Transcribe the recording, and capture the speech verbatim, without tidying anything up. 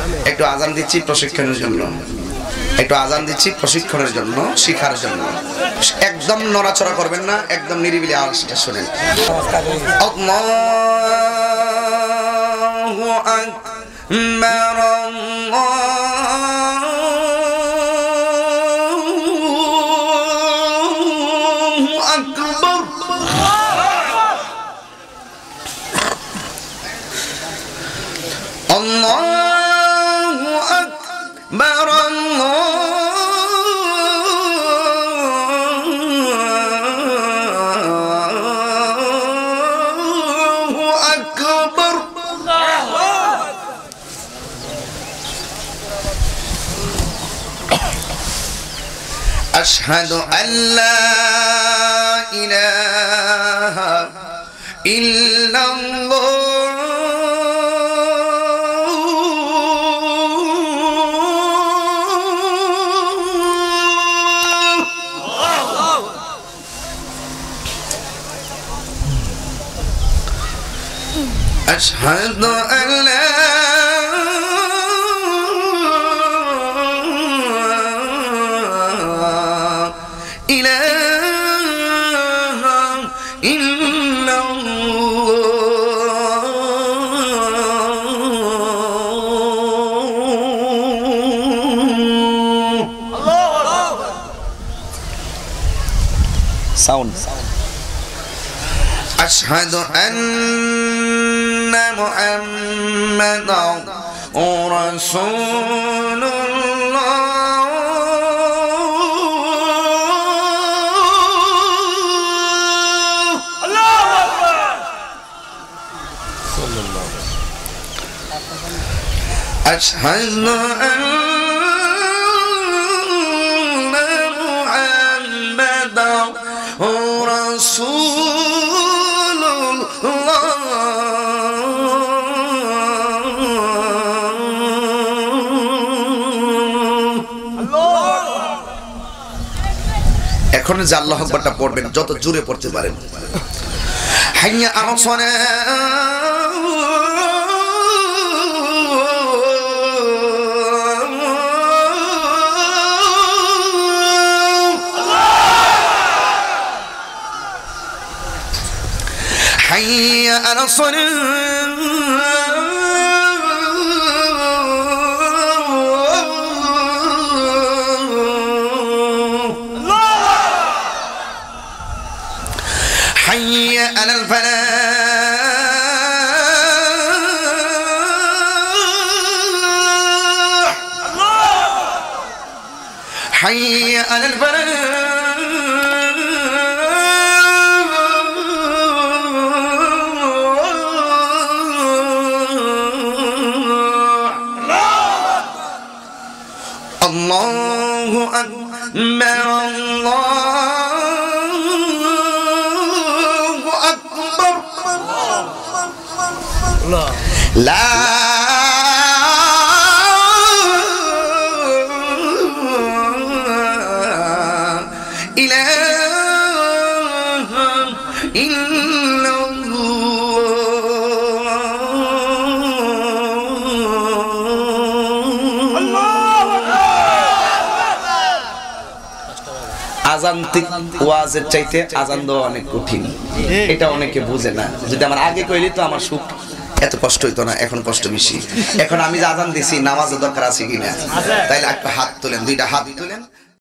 একটু আজান দিচ্ছি প্রশিক্ষণের জন্য, একটু আজান দিচ্ছি প্রশিক্ষণের জন্য, শিখার জন্য। একদম নড়াচড়া করবেন না, একদম নিরিবিলি আওয়াজটা শুনেন। আল্লাহু আকবার, আল্লাহু আকবার। আল্লাহু আকবার, আল্লাহু আকবার। আশহাদু আল্লা ইলাহা ইল্লাল্লাহ, أشهد أن لا إله إلا الله. Sound. أشهد أن محمدا رسول الله. الله أكبر. صلى الله عليه وسلم. أشهد أن محمدا رسول الله. এখন যে আল্লাহু আকবারটা পড়বেন যত জোরে পড়তে পারেন। হাইয়া আলাস সালাহ, হাইয়া আলাস সালাহ, حي على الفلاح، حي على الفلاح. الله أكبر، الله أكبر. لا إله إلا আজান ওয়াজের চাইতে আজান দেওয়া অনেক কঠিন, এটা অনেকে বুঝে না। যদি আমার আগে কইলি তো আমার সুখ এত কষ্ট হইতো না, এখন কষ্ট বেশি। এখন আমি যে আজান দিছি নামাজের দরকার আছে কিনা, তাইলে একটা হাত তোলেন, দুইটা হাত তোলেন।